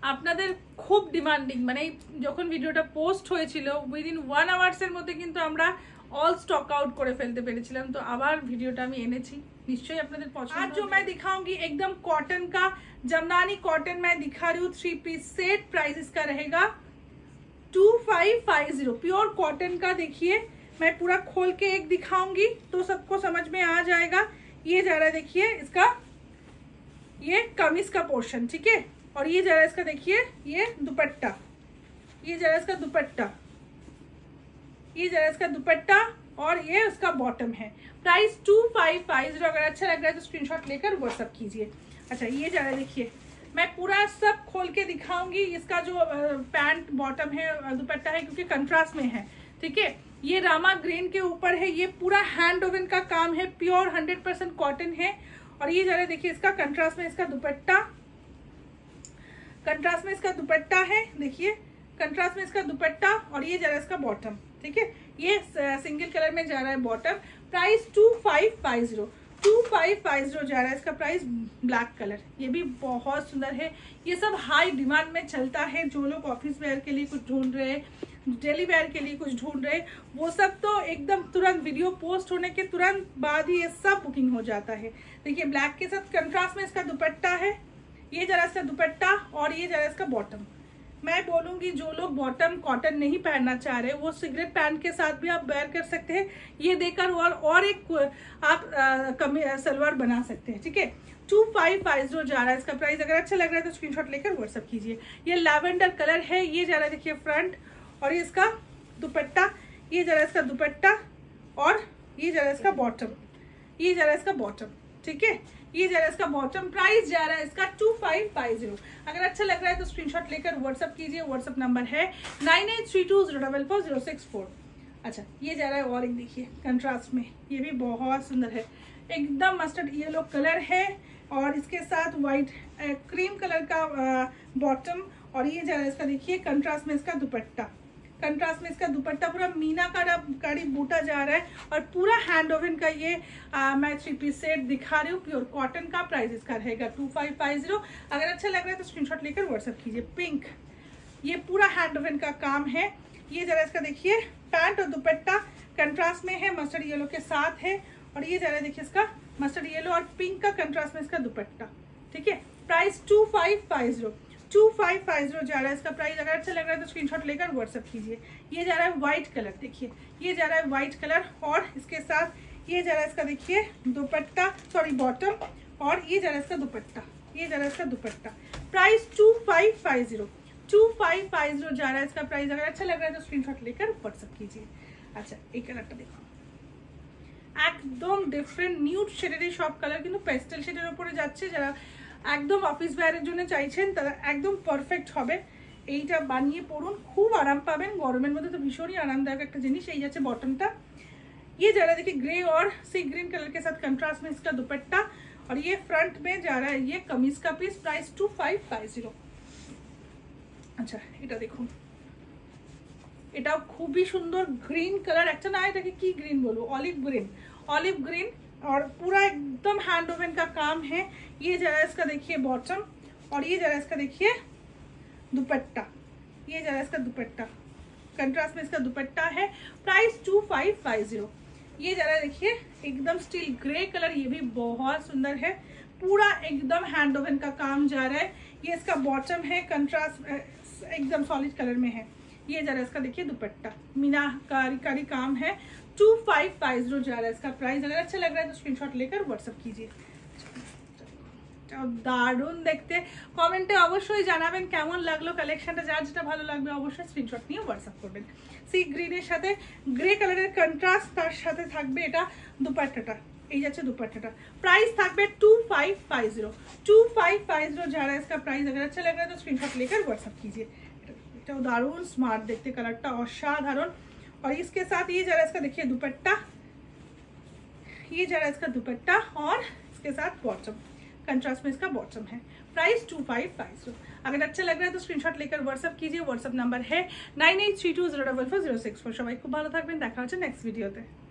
আপনাদের খুব ডিমান্ডিং, মানে যখন ভিডিওটা পোস্ট হয়েছিল উইদিন 1 আওয়ার্সের মধ্যে কিন্তু আমরা ऑल स्टॉक आउट করে ফেলতে পেরেছিলাম। তো আবার ভিডিওটা আমি এনেছি, নিশ্চয়ই আপনাদের পছন্দ। आज जो मैं दिखाऊंगी एकदम कॉटन का जमदानी कॉटन मैं दिखा रही हूँ 3 पीस सेट। प्राइस इसका रहेगा 2550 प्योर कॉटन का। देखिए मैं पूरा खोल के एक दिखाऊंगी तो सबको समझ में आ जाएगा। ये जा रहा है देखिए इसका, ये कमीज का पोर्शन, ठीक है। और ये जा रहा है इसका, देखिए ये दुपट्टा, ये जा रहा है इसका दुपट्टा, ये जा रहा है इसका दुपट्टा और ये उसका बॉटम है। प्राइस 2550। अगर अच्छा लग रहा है तो स्क्रीनशॉट लेकर व्हाट्सअप कीजिए। अच्छा ये जा रहा है देखिए, मैं पूरा सब खोल के दिखाऊंगी। इसका जो पैंट बॉटम है दुपट्टा है क्योंकि कंट्रास्ट में है, ठीक है। ये रामा ग्रीन के ऊपर है, ये पूरा हैंड ओवन का काम है, प्योर 100% कॉटन है। और ये जा रहा है देखिए इसका कंट्रास्ट में इसका दुपट्टा, कंट्रास्ट में इसका दुपट्टा है, देखिए कंट्रास्ट में इसका दुपट्टा। और ये जा रहा है इसका बॉटम, ठीक है। ये सिंगल कलर में जा रहा है बॉटम। प्राइस 2550 जा रहा है इसका प्राइस। ब्लैक कलर ये भी बहुत सुंदर है। ये सब हाई डिमांड में चलता है। जो लोग ऑफिस वेयर के लिए कुछ ढूंढ रहे हैं, डेली वेयर के लिए कुछ ढूंढ रहे, वो सब तो एकदम तुरंत वीडियो पोस्ट होने के तुरंत बाद ही ये सब बुकिंग हो जाता है। देखिए ब्लैक के साथ कंट्रास्ट में इसका दुपट्टा है, ये जा रहा है इसका दुपट्टा और ये जा रहा है इसका बॉटम। मैं बोलूंगी जो लोग बॉटम कॉटन नहीं पहनना चाह रहे वो सिगरेट पैंट के साथ भी आप वेयर कर सकते हैं, ये देकर और एक आप सलवार बना सकते हैं, ठीक है। 2550 जा रहा है इसका प्राइस। अगर अच्छा लग रहा है तो स्क्रीनशॉट लेकर व्हाट्सअप कीजिए। ये लैवेंडर कलर है, ये जा रहा है देखिए फ्रंट, और ये इसका दुपट्टा, ये जा रहा है इसका दुपट्टा और ये जा रहा है इसका बॉटम, ये जा रहा है इसका बॉटम, ठीक है। ये जा रहा है इसका बॉटम। प्राइस जा रहा है इसका 2550। अगर अच्छा लग रहा है तो स्क्रीनशॉट लेकर व्हाट्सअप कीजिए। व्हाट्सअप नंबर है 9832044064। अच्छा ये जा रहा है और एक देखिए कंट्रास्ट में, ये भी बहुत सुंदर है, एकदम मस्टर्ड येलो कलर है और इसके साथ वाइट क्रीम कलर का बॉटम। और ये जा रहा है इसका देखिए कंट्रास्ट में इसका दुपट्टा, कंट्रास्ट में इसका दुपट्टा पूरा मीना कारी बूटा जा रहा है और पूरा हैंड ओवन का ये मैं 3 पीस सेट दिखा रही हूँ प्योर कॉटन का। प्राइस इसका रहेगा 2550। अगर अच्छा लग रहा है तो स्क्रीनशॉट लेकर व्हाट्सएप कीजिए। पिंक, ये पूरा हैंड ओवन का काम है। ये जरा इसका देखिए पैंट और दुपट्टा कंट्रास्ट में है, मस्टर्ड येलो के साथ है। और ये जरा देखिए इसका मस्टर्ड येलो और पिंक का कंट्रास्ट में इसका दुपट्टा, ठीक है। प्राइस 2550 जा रहा है इसका प्राइस। अगर अच्छा लग रहा है तो स्क्रीनशॉट लेकर व्हाट्सएप कीजिए। ये जा रहा है व्हाइट कलर, देखिए ये जा रहा है व्हाइट कलर और इसके साथ ये जा रहा है इसका देखिए दुपट्टा, सॉरी बॉटम, और ये जा रहा है इसका दुपट्टा, ये जा रहा है इसका दुपट्टा। प्राइस 2550 जा रहा है इसका प्राइस। अगर अच्छा लग रहा है तो स्क्रीनशॉट लेकर व्हाट्सएप कीजिए। अच्छा এই কালারটা দেখো, একদম ডিফারেন্ট নিউড শেডের সব কালার কিন্তু পেস্টেল শেডের উপরে যাচ্ছে। যারা একদম অফিস ওয়্যারের জন্য চাইছেন তারা একদম পারফেক্ট হবে। এইটা বানিয়ে পরুন, খুব আরাম পাবেন। গরমের মধ্যে তো ভীষণই আরামদায়ক একটা জিনিস। এই যাচ্ছে বটমটা, ये जा रहा है देखिए ग्रे और सी ग्रीन कलर के साथ कंट्रास्ट में इसका दुपट्टा। और ये फ्रंट में जा रहा है ये कमीज का पीस। प्राइस 2550। अच्छा এটা দেখুন, এটাও খুবই সুন্দর গ্রিন কালার। একটা না এটাকে কি গ্রিন বলবো, অলিভ গ্রিন और पूरा एकदम हैंड ओवन का काम है। ये जा रहा है इसका देखिए बॉटम और ये जा रहा है इसका देखिए दुपट्टा, ये जा रहा है इसका दुपट्टा, कंट्रास्ट में इसका दुपट्टा है। प्राइस 2550। ये जा रहा है देखिए एकदम स्टील ग्रे कलर, ये भी बहुत सुंदर है, पूरा एकदम हैंड ओवन का काम जा रहा है। ये इसका बॉटम है, कंट्रास्ट एकदम सॉलिड कलर में है। ये जा रहा है इसका देखिए दुपट्टा, मीनाकारी काम है। 2550 जा रहा है इसका प्राइस। अगर अच्छा लग रहा है तो स्क्रीनशॉट लेकर व्हाट्सएप कीजिए। দারুণ দেখতে, কমেন্টে অবশ্যই জানাবেন কেমন লাগলো কালেকশনটা। যার যেটা ভালো লাগবে অবশ্যই স্ক্রিনশট নিয়ে হোয়াটসঅ্যাপ করবেন। সি গ্রিনের সাথে গ্রে কালারের কন্ট্রাস্ট, তার সাথে থাকবে এটা দুপাট্টাটা, এই যাচ্ছে দুপাট্টাটা। प्राइस থাকবে 2550 जा रहा है इसका प्राइस। अगर अच्छा लग रहा है तो स्क्रीनशॉट लेकर व्हाट्सएप कीजिए। এটাও দারুণ স্মার্ট দেখতে, কালারটা অসাধারণ। और इसके साथ ये जा रहा है इसका देखिए दुपट्टा, ये जा रहा है इसका दुपट्टा और इसके साथ बॉटम, कंट्रास्ट में इसका बॉटम है। प्राइस 2550। अगर अच्छा लग रहा है तो स्क्रीनशॉट लेकर व्हाट्सएप कीजिए। व्हाट्सएप नंबर है 9832044064। সবাই খুব ভালো থাকবেন, দেখা হচ্ছে নেক্সট ভিডিওতে।